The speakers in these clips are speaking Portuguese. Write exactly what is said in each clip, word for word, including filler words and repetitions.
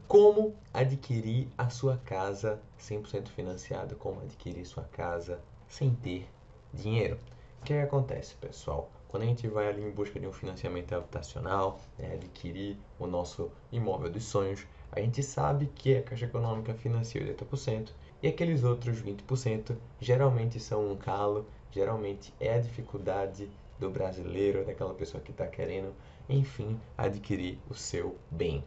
Como adquirir a sua casa cem por cento financiada? Como adquirir sua casa sem ter dinheiro? O que acontece, pessoal? Quando a gente vai ali em busca de um financiamento habitacional, né, adquirir o nosso imóvel dos sonhos, a gente sabe que a Caixa Econômica financia oitenta por cento e aqueles outros vinte por cento geralmente são um calo, geralmente é a dificuldade do brasileiro, daquela pessoa que está querendo, enfim, adquirir o seu bem.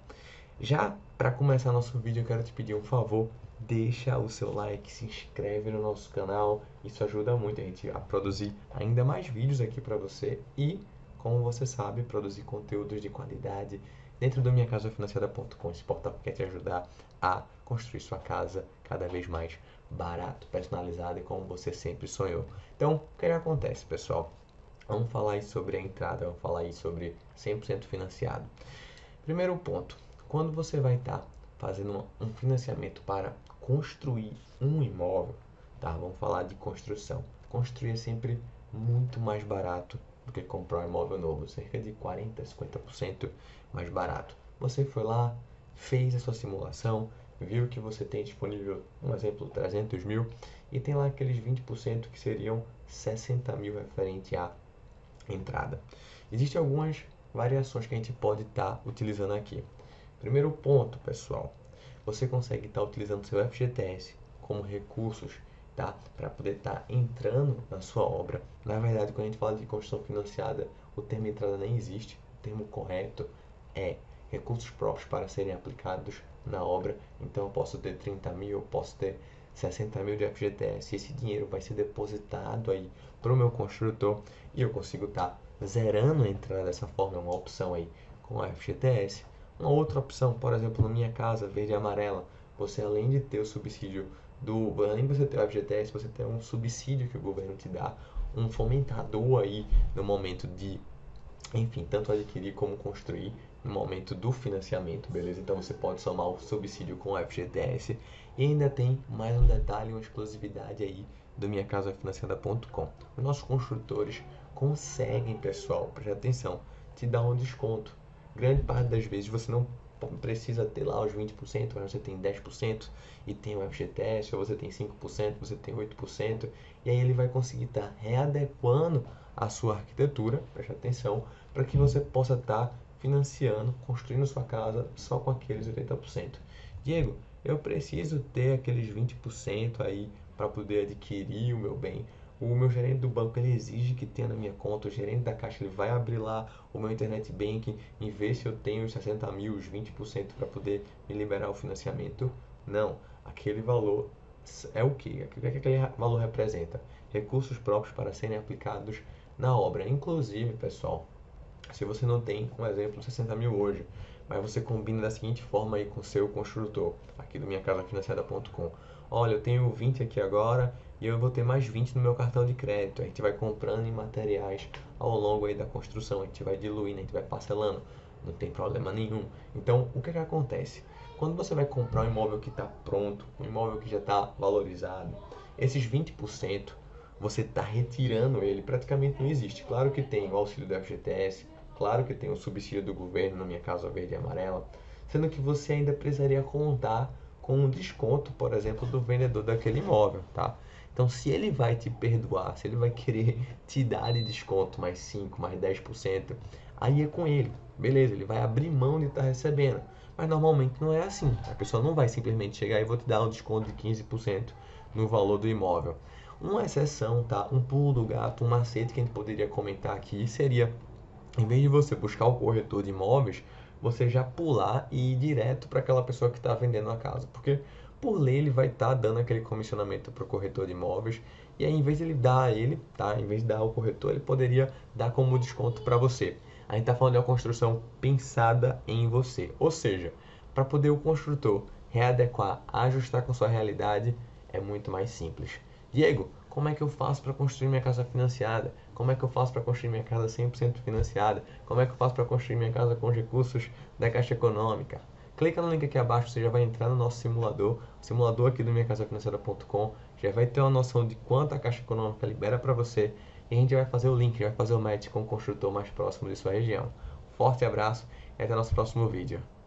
Já para começar nosso vídeo, eu quero te pedir um favor, deixa o seu like, se inscreve no nosso canal, isso ajuda muito a gente a produzir ainda mais vídeos aqui para você e, como você sabe, produzir conteúdos de qualidade dentro do minha casa financiada ponto com. Esse portal quer te ajudar a construir sua casa cada vez mais barato, personalizado e como você sempre sonhou. Então, o que acontece, pessoal? Vamos falar aí sobre a entrada, vamos falar aí sobre cem por cento financiado. Primeiro ponto, quando você vai estar fazendo um financiamento para construir um imóvel, tá? Vamos falar de construção. Construir é sempre muito mais barato do que comprar um imóvel novo, cerca de quarenta, cinquenta por cento mais barato. Você foi lá, fez a sua simulação, viu que você tem disponível, um exemplo, trezentos mil, e tem lá aqueles vinte por cento que seriam sessenta mil referente à entrada. Existem algumas variações que a gente pode estar tá utilizando aqui. Primeiro ponto, pessoal, você consegue estar tá utilizando seu F G T S como recursos, tá? Para poder estar tá entrando na sua obra. Na verdade, quando a gente fala de construção financiada, o termo entrada nem existe. O termo correto é recursos próprios para serem aplicados na obra. Então, eu posso ter trinta mil, eu posso ter sessenta mil de F G T S. Esse dinheiro vai ser depositado aí para o meu construtor e eu consigo estar tá zerando a entrada dessa forma. É uma opção aí com a F G T S. Uma outra opção, por exemplo, na minha casa verde e amarela, você além de ter o subsídio do, além de você ter o F G T S, você tem um subsídio que o governo te dá, um fomentador aí no momento de, enfim, tanto adquirir como construir no momento do financiamento, beleza? Então você pode somar o subsídio com o F G T S e ainda tem mais um detalhe, uma exclusividade aí do minha casa financiada ponto com. Os nossos construtores conseguem, pessoal, preste atenção, te dar um desconto. Grande parte das vezes você não precisa ter lá os vinte por cento, mas você tem dez por cento e tem o F G T S, ou você tem cinco por cento, você tem oito por cento, e aí ele vai conseguir estar tá readequando a sua arquitetura, preste atenção, para que você possa estar tá financiando, construindo sua casa só com aqueles oitenta por cento. Diego, eu preciso ter aqueles vinte por cento aí para poder adquirir o meu bem. O meu gerente do banco ele exige que tenha na minha conta, o gerente da caixa ele vai abrir lá o meu internet banking e ver se eu tenho os sessenta mil, os vinte por cento para poder me liberar o financiamento. Não, aquele valor é o que? O que é que aquele valor representa? Recursos próprios para serem aplicados na obra. Inclusive, pessoal, se você não tem, um exemplo, sessenta mil hoje, mas você combina da seguinte forma aí com o seu construtor, aqui do minha casa financiada ponto com. Olha, eu tenho vinte aqui agora e eu vou ter mais vinte no meu cartão de crédito. A gente vai comprando em materiais ao longo aí da construção, a gente vai diluindo, a gente vai parcelando, não tem problema nenhum. Então, o que que acontece? Quando você vai comprar um imóvel que está pronto, um imóvel que já está valorizado, esses vinte por cento você está retirando ele, praticamente não existe. Claro que tem o auxílio do F G T S, claro que tem o subsídio do governo na minha casa verde e amarela, sendo que você ainda precisaria contar com um desconto, por exemplo, do vendedor daquele imóvel, tá? Então, se ele vai te perdoar, se ele vai querer te dar de desconto mais cinco, mais dez por cento, aí é com ele. Beleza, ele vai abrir mão de estar recebendo. Mas normalmente não é assim. A pessoa não vai simplesmente chegar e vou te dar um desconto de quinze por cento no valor do imóvel. Uma exceção, tá? Um pulo do gato, um macete que a gente poderia comentar aqui seria, em vez de você buscar o corretor de imóveis, você já pular e ir direto para aquela pessoa que está vendendo a casa. Porque, por lei, ele vai estar tá dando aquele comissionamento para o corretor de imóveis. E aí, em vez de ele dar a ele, tá? Em vez de dar ao corretor, ele poderia dar como desconto para você. A gente está falando de uma construção pensada em você. Ou seja, para poder o construtor readequar, ajustar com sua realidade, é muito mais simples. Diego, como é que eu faço para construir minha casa financiada? Como é que eu faço para construir minha casa cem por cento financiada? Como é que eu faço para construir minha casa com os recursos da Caixa Econômica? Clica no link aqui abaixo, você já vai entrar no nosso simulador. O simulador aqui do minha casa financiada ponto com já vai ter uma noção de quanto a Caixa Econômica libera para você. E a gente vai fazer o link, vai fazer o match com o construtor mais próximo de sua região. Forte abraço e até o nosso próximo vídeo.